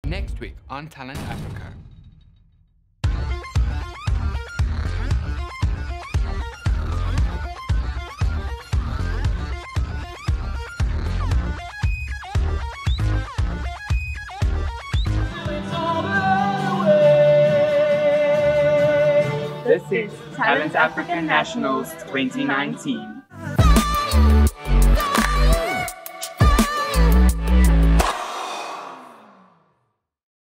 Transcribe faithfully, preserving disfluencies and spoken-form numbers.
Next week on Talent Africa. This is Talent Africa Nationals twenty nineteen.